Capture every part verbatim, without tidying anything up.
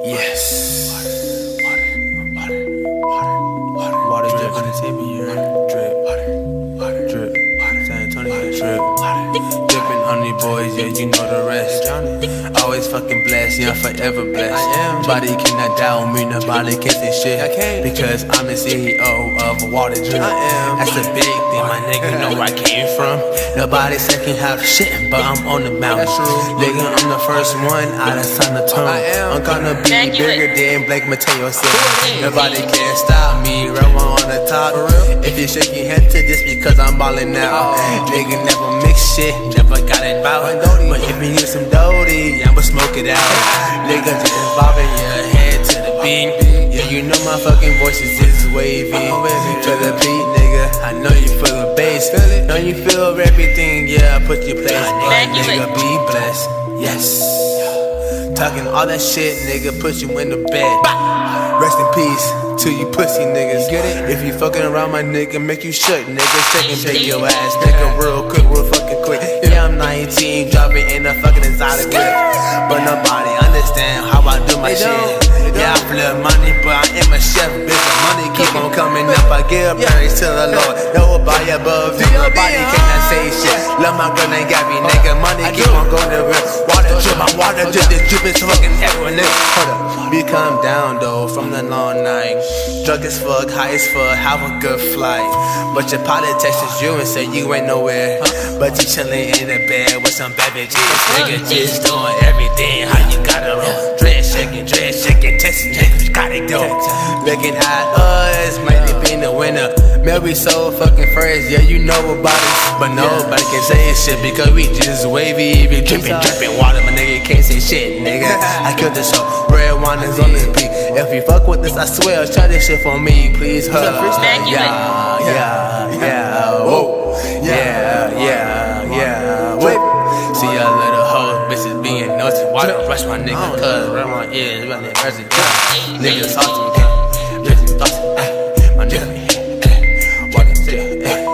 Yes. Water, water, water, water, water drip on the tip of your drip, water, water, drip, water, San Antonio drip, water, dipping on these boys, yeah, you know the rest. Always fucking blessed, yeah, forever blessed. I am. Nobody cannot doubt me, nobody can say shit. I can't. Because I'm the C E O of Water Drip. I am. That's a big thing, my nigga know where I came from. Nobody second half shit, but I'm on the mountain. Nigga, I'm the first one out of San Antonio. I am. I'm gonna be bigger than Blake Mateo said. Nobody can stop me, right on the top. If you shake your head to this because I'm ballin' out. Nigga never mix shit, never got it bout. But if you need some Doty, I'ma smoke it out. Nigga just bobbing your head to the beat. Yeah, you know my fucking voices is wavy. To the beat, nigga, I know you feel the bass. Know you feel everything, yeah, I put your place. But nigga, be blessed, yes. Talking all that shit, nigga, put you in the bed. Rest in peace to you pussy niggas. Get it? If you fucking around my nigga, make you shook, nigga. Shake and bake your ass, nigga, real quick, real fucking quick. Yeah, I'm nineteen, driving in a fucking exotic whip. But nobody understand how I do my shit. Yeah, I flip money, but I am a chef, bitch. The money keep on coming up, I give praise to the Lord. Nobody above you, nobody cannot say shit. Love my girl ain't got me, nigga. Money keep on going to real. Water drip, my water drip, the drip is fucking heroin, nigga. Hold up, we come down though from the long night. Drunk as fuck, high as fuck, have a good flight. But your pilot texts you and say you ain't nowhere. But you chillin' in the bed with some bad bitches. Nigga just doing everything, how you gotta roll. Dress shaking, dress shaking, testing, niggas gotta go. Looking at us, might be in the winter. Man, we so fucking first, yeah, you know about it. But nobody can say shit because we just wavy. We drippin', drippin' water, my nigga can't say shit, nigga. I killed the show, red wine is on this beat. If you fuck with this, I swear, try this shit for me, please. Huh? Yeah, yeah, yeah, whoa. Yeah, yeah, yeah, whoa. See y'all little hoes, bitches being naughty. Why don't rush my nigga, cuz run my ears, run it, rush it, yeah. Niggas saucy, yeah. Bitches saucy, eh. My nigga, eh. Walk it, eh. Eh.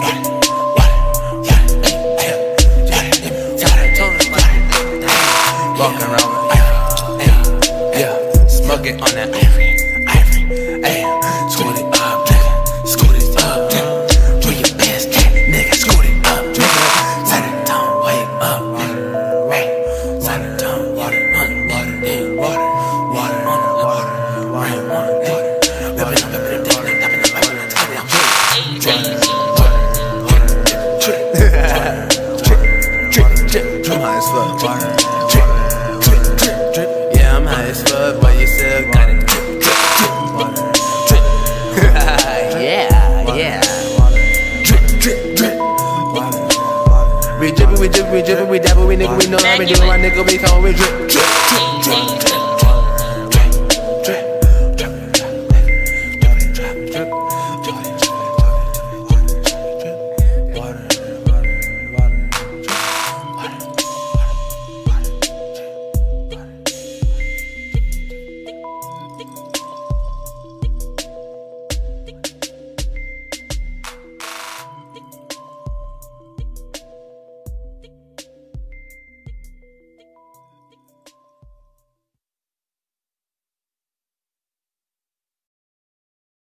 Walking around, eh. Yeah, smoking on that ivory, ivory, eh. Scoot it up, nigga, scoot it up, nigga. Bring your pants, nigga, scoot it up, nigga. Set it down, wake up, nigga. Hey, set it down, water, water, water, water, water, water, water, water, water, water. Whipping up, whipping up, whipping up, whipping up, whipping up, whipping up. Drip, drip, drip, drip, drip, high as fuck, water, drip, drip, drip. Yeah, I'm high as fuck, but you still got it. Drip, drip, drip, drip. Yeah, yeah. Drip, drip, drip. We drippin', we drippin', we drippin', we dabbin', we nigga, we know how we doin', my nigga, we come, we drip, drip, drip, drip.